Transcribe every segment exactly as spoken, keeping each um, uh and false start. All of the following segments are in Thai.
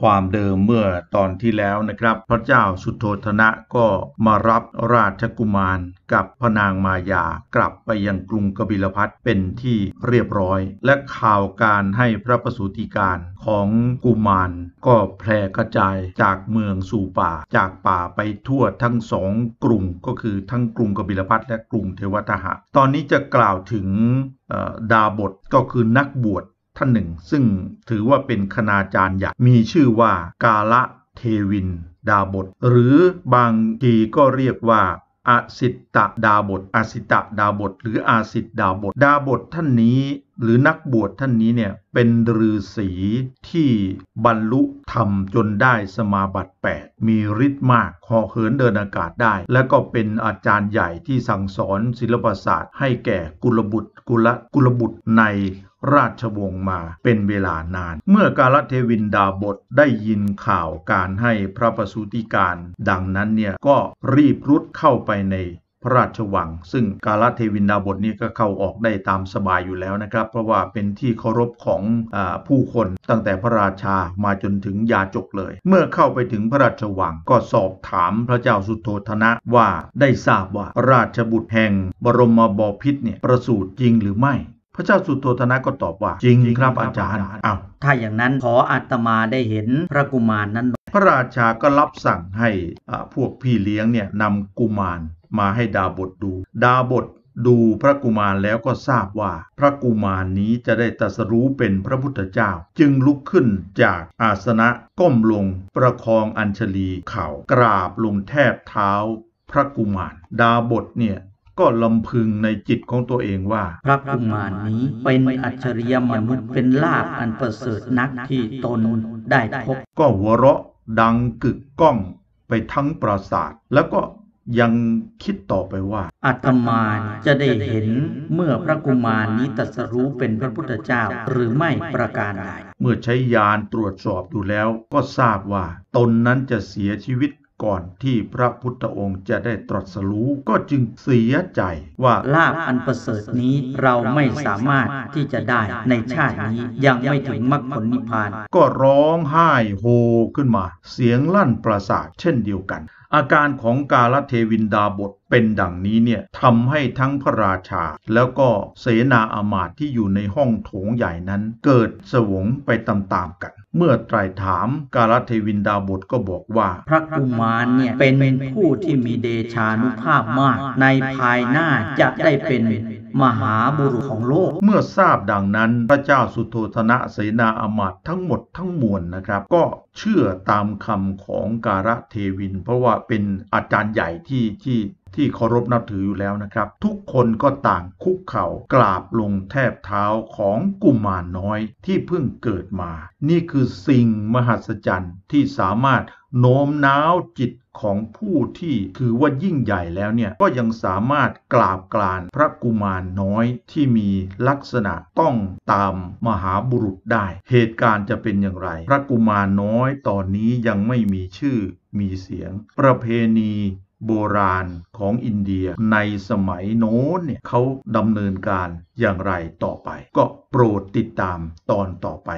ความเดิมเมื่อตอนที่แล้วนะครับพระเจ้าสุโธทนะก็มารับราชกุมารกับพระนางมายากลับไปยังกรุงกบิลพัสเป็นที่เรียบร้อยและข่าวการให้พระประสูติการของกุมารก็แพร่กระจายจากเมืองสู่ป่าจากป่าไปทั่วทั้งสองกรุงก็คือทั้งกรุงกบิลพัสและกรุงเทวทหะตอนนี้จะกล่าวถึงดาบทก็คือนักบวชท่านหนึ่งซึ่งถือว่าเป็นคณาจารย์ใหญ่มีชื่อว่ากาละเทวินดาบทหรือบางทีก็เรียกว่าอสิตตดาบทอสิตดาบทหรืออาสิตดาบทดาบทท่านนี้หรือนักบวชท่านนี้เนี่ยเป็นฤาษีที่บรรลุธรรมจนได้สมาบัติแปดมีฤทธิ์มากเหาะเหินเดินอากาศได้และก็เป็นอาจารย์ใหญ่ที่สั่งสอนศิลปศาสตร์ให้แก่กุลบุตรกุลกุลบุตรในราชวงศ์มาเป็นเวลานานเมื่อกาลเทวินดาบทได้ยินข่าวการให้พระประสูติการดังนั้นเนี่ยก็รีบรุดเข้าไปในพระราชวังซึ่งกาลเทวินดาบทนี้ก็เข้าออกได้ตามสบายอยู่แล้วนะครับเพราะว่าเป็นที่เคารพของอ่าผู้คนตั้งแต่พระราชามาจนถึงยาจกเลยเมื่อเข้าไปถึงพระราชวังก็สอบถามพระเจ้าสุโธทนะว่าได้ทราบว่าราชบุตรแห่งบรมบพิตรเนี่ยประสูติจริงหรือไม่พระเจ้าสุโธทนะก็ตอบว่าจริงครับอาจารย์อ้าวถ้าอย่างนั้นขออาตมาได้เห็นพระกุมารนั้นพระราชาก็รับสั่งให้พวกพี่เลี้ยงเนี่ยนำกุมารมาให้ดาบทดูดาบทดูพระกุมารแล้วก็ทราบว่าพระกุมารนี้จะได้ตรัสรู้เป็นพระพุทธเจ้าจึงลุกขึ้นจากอาสนะก้มลงประคองอัญชลีเข่ากราบลงแทบเท้าพระกุมารดาบทเนี่ยก็ลำพึงในจิตของตัวเองว่าพระกุมารนี้เป็นอัจฉริยมนุษย์เป็นลาภอันประเสริฐนักที่ตนได้พบก็หัวเราะดังกึกก้องไปทั้งปราสาทแล้วก็ยังคิดต่อไปว่าอาตมาจะได้เห็นเมื่อพระกุมารนี้ตรัสรู้เป็นพระพุทธเจ้าหรือไม่ประการใดเมื่อใช้ญาณตรวจสอบดูแล้วก็ทราบว่าตนนั้นจะเสียชีวิตก่อนที่พระพุทธองค์จะได้ตรัสรู้ก็จึงเสียใจว่าลาภอันประเสริฐนี้เราไม่สามารถที่จะได้ในชาตินี้ยังไม่ถึงมรรคผลนิพพานก็ร้องไห้โฮขึ้นมาเสียงลั่นปราสาทเช่นเดียวกันอาการของกาลเทวินดาบทเป็นดังนี้เนี่ยทำให้ทั้งพระราชาแล้วก็เสนาอามาตย์ที่อยู่ในห้องโถงใหญ่นั้นเกิดสวงไปตามๆกันเมื่อไตร่ถามกาลเทวินดาบทก็บอกว่าพระกุมารเนี่ยเป็นผู้ที่มีเดชานุภาพมากในภายหน้าจะได้เป็นมหาบุรุษของโลกเมื่อทราบดังนั้นพระเจ้าสุโธทนะเสนาอามาตย์ทั้งหมดทั้งมวลนะครับก็เชื่อตามคำของกาลเทวินเพราะว่าเป็นอาจารย์ใหญ่ที่ที่ที่เคารพนับถืออยู่แล้วนะครับทุกคนก็ต่างคุกเข่ากราบลงแทบเท้าของกุมารน้อยที่เพิ่งเกิดมานี่คือสิ่งมหัศจรรย์ที่สามารถโน้มน้าวจิตของผู้ที่ถือว่ายิ่งใหญ่แล้วเนี่ยก็ยังสามารถกราบกรานพระกุมารน้อยที่มีลักษณะต้องตามมหาบุรุษได้เหตุการณ์จะเป็นอย่างไรพระกุมารน้อยตอนนี้ยังไม่มีชื่อมีเสียงประเพณีโบราณของอินเดียในสมัยโน้นเนี่ยเขาดำเนินการอย่างไรต่อไปก็โปรดติดตามตอนต่อไป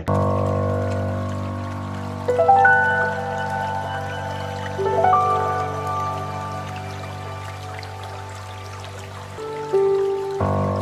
Thank you.